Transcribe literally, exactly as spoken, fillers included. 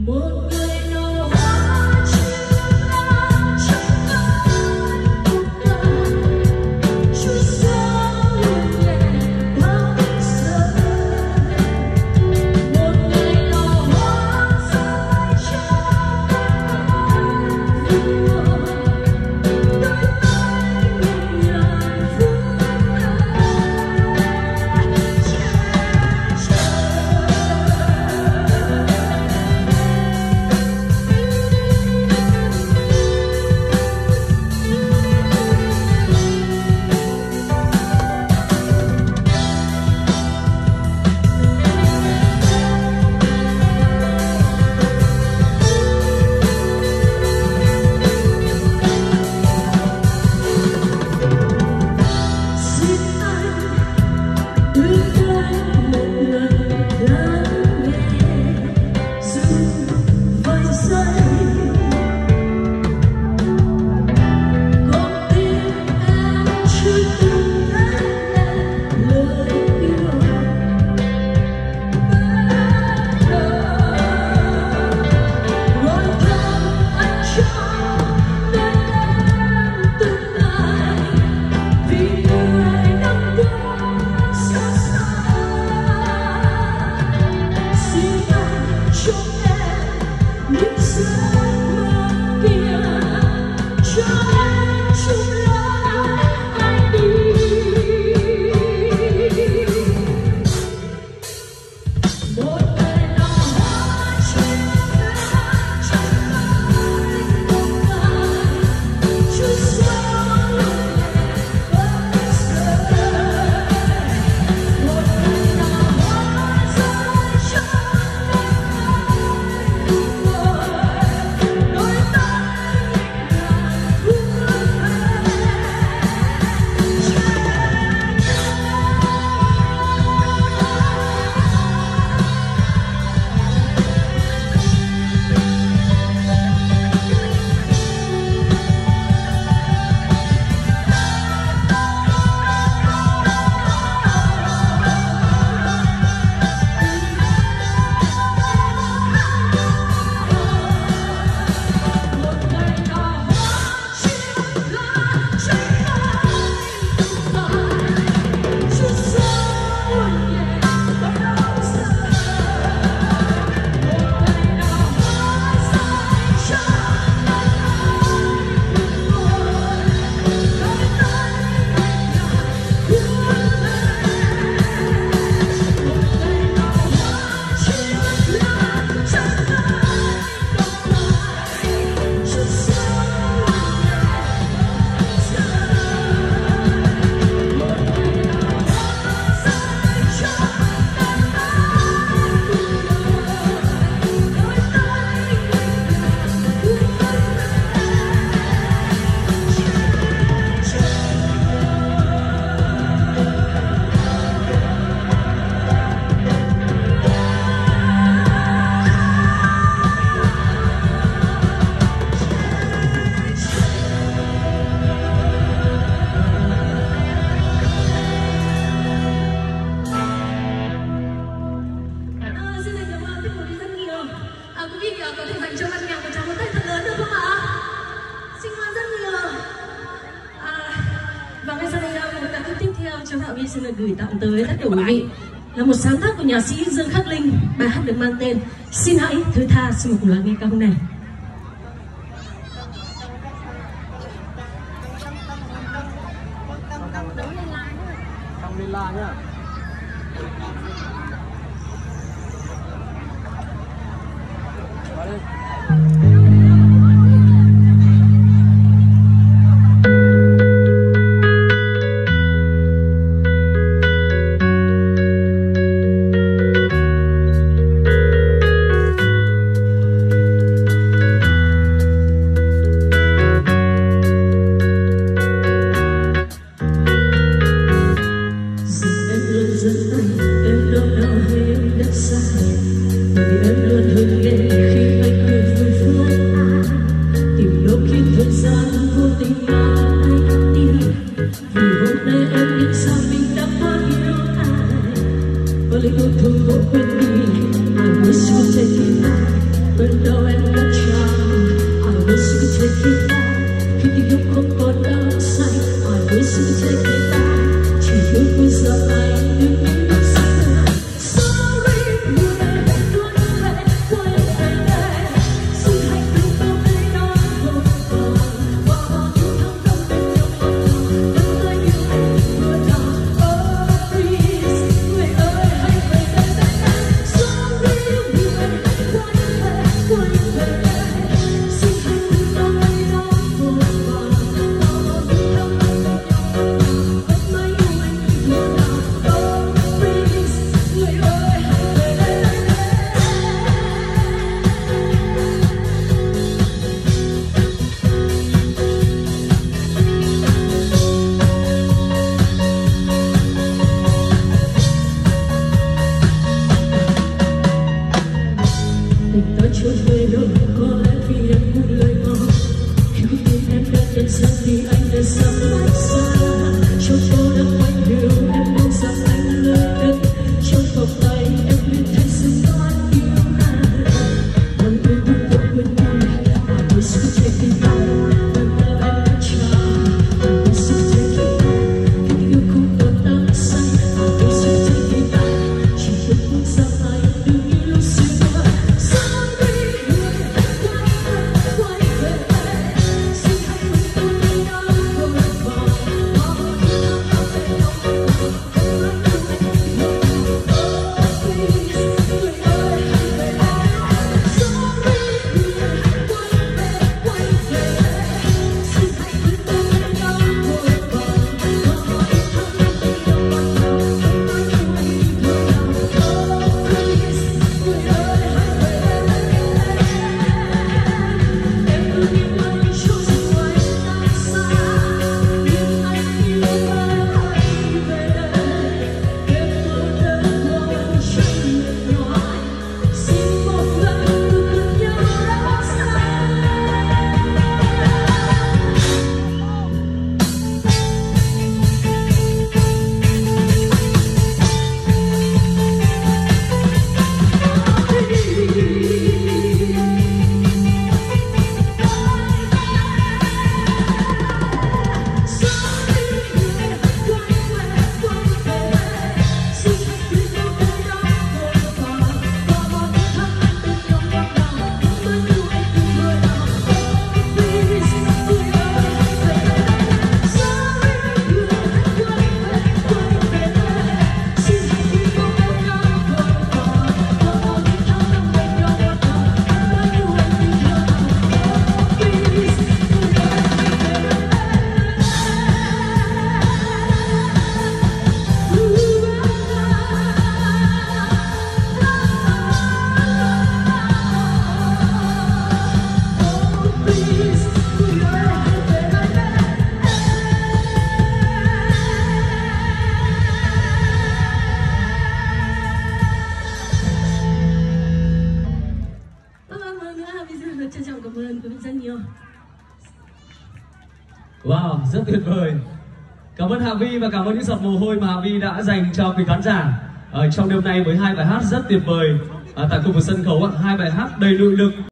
cho Thảo My xin được gửi tặng tới tất cả quý vị là một sáng tác của nhạc sĩ Dương Khắc Linh. Bài hát được mang tên Xin Hãy Thứ Tha. Xin mời cùng lắng nghe ca khúc này. Không lên la nhá. Vào đi. But thay đổi, có lẽ vì em buông lời mong. Khi biết tin em đã nhận ra thì anh đã sắp mãi xa. Cho cô đã quay điều em muốn rằng anh lỡ đất. Trong vòng tay em biết thấy sự toan yêu nàng. Lòng tôi biết tôi quên đi, và tôi sẽ take it back. Lần nào em đã chào, và tôi sẽ take it back. Khi yêu không còn đắm say, và tôi sẽ take it back. Chỉ tôi muốn rằng anh đừng nghĩ lúc xưa. Sorry, quay về, quay về. Xin hãy quên tôi đi nhau vội vàng. Bỏ đi nào nào về nhau về nhau. Em nói yêu anh nhiều. Oh please, người ơi hãy về. Sorry, quay về, quay về. Xin hãy quên tôi đi nhau vội vàng. Bỏ đi nào nào về nhau về nhau. Em nói yêu anh nhiều. Oh please, người ơi hãy về. Em luôn yêu anh cho dù anh đã xa, nhưng anh yêu em hãy về. Em tôi đã ngồi trong điện thoại, xin một lần được gần nhau đã xa. Trân trọng cảm ơn quý vị rất nhiều. Wow, rất tuyệt vời. Cảm ơn Hà Vi và cảm ơn những giọt mồ hôi mà Hà Vi đã dành cho quý khán giả ở trong đêm nay với hai bài hát rất tuyệt vời. À, tại khu vực sân khấu, hai bài hát đầy nội lực.